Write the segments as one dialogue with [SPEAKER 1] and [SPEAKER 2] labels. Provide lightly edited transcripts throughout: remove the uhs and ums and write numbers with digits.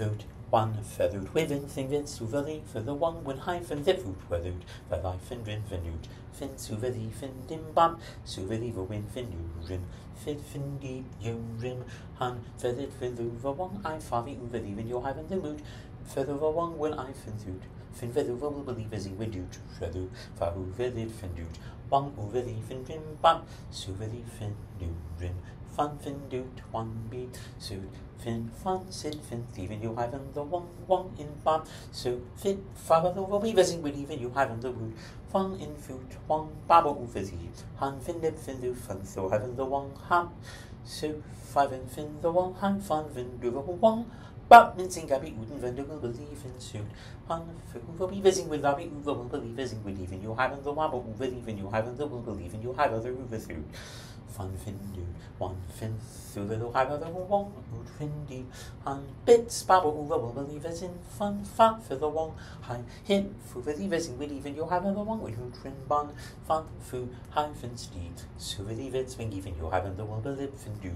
[SPEAKER 1] food, one feathered within thing with suveri for the one when hyphen the food weathered, the life and rin venute, fin suveri fin dim bam, suveri the win fin rim, fin deep rim, han feathered for the one I favi uveri when you're having the mood, feather the one when I fin food. Fin feather will believe as he would do to feather, fahu feathered fin dude, one uveri fin rim bam, suveri fin rim. Fun fin doot one beat suit fin fun sid fin thieving you haven't the one in bam so fit father the weavers in even you haven't the wood fun in food one baba uvezi han fin dip fin do fun so haven't the one ham so five and fin the one han fun fin do the one but mincing gabby wouldn't vendor will believe in suit han will be visiting with Abby will believe in with even you haven't the one but even you haven't the will believe in you have other with you. Fun fin dude, one fin through the high of the one, good fin deep, and bits babble will believers in fun fat for the one, high him for believers in believe in you have the one with who trin bun, fun food, high fin steed, so believers when even you haven't the one believe fin do,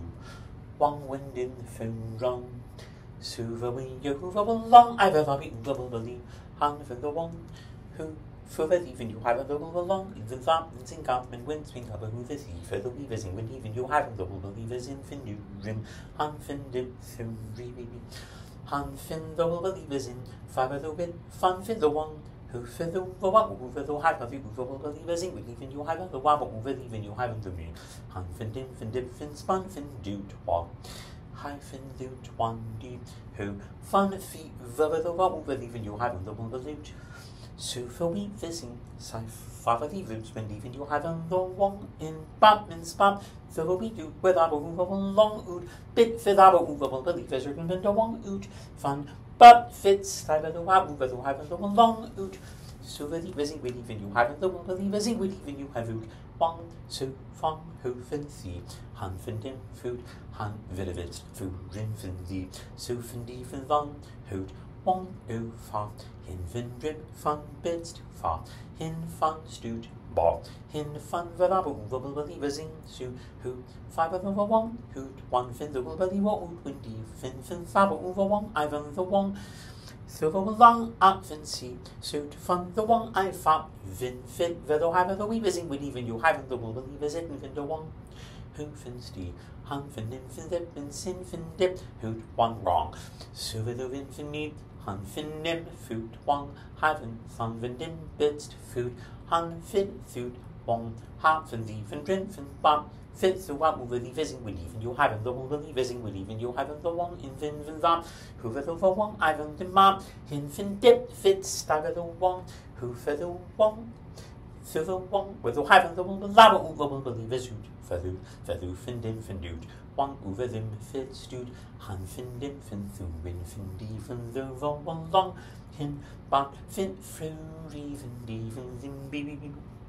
[SPEAKER 1] one wind in the fin run, so the way you will long, I've ever been believe, hand for the one who. For that even you have a double along, even that and sing up and wind swing up who the sea for the weavers in when even you have double believers in fin do rim, han fin dip through baby, han fin double believers in fiber the win, fun fin the one who for the one over the have of you double believers in when even you have the one over even you haven't the me, han fin dip fin spun fin do to one. Hyphen loot one deep who fun feet over the one over even you haven't the one loot. So for we visiting father the rooms when even you haven't the one in Batman spam. So we do with our long oot bit for our movable believers remember the one oot fun but fits type of the one over the haven't the long oot. So for the visiting when even you haven't the one believers in when even you have oot one so fun who fin see han fin dim food han villavit food rim fin the so fin di fin van hoot. One o far, hin fin drip fun bits too far, hin fun stoot bar, hin fun verabo verbal believers in su who five over one hoot one fin the will believe what would windy fin fabo over one Ivan the one so over long up fin see so to fun the one I fab vin fin vedo have the weavers in with even you haven't the will believers in fin the one who fin stee han fin nim fin dip and sin fin dip hoot one wrong so vedo vin fin need han fin nim food one haven't fun vin dim bits to food han fin food one half and the fin drin fin bam fit the one over the visiting with even you haven't the one believe visiting with even you haven't the one in fin that who for the one Ivan the map hin fin dip fits stagger the one who for the one so the one with the haven't the one the lava over believers who feather fin dim fin dude one over them fits dude han fin dim fin through win fin di fin the one long him but fin through even baby.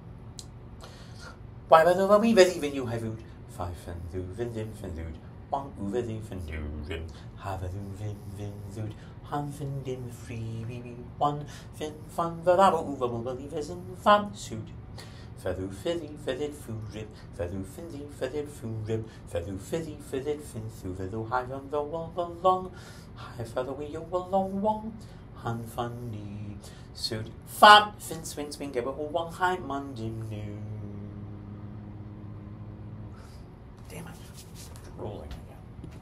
[SPEAKER 1] Why was over we even you have oot five fin through fin dim fin dude one over the fin dude have a vin dude han fin dim free baby one fin fun the lava over believers in fun suit. Feather fizzy, feathered food rib, feather finzy, feathered food rib, feather fizzy, feathered fin through the high on the wall along, high feather we you along one, han funny suit, fab, fin swing, give a one high mundim new. Damn it, rolling.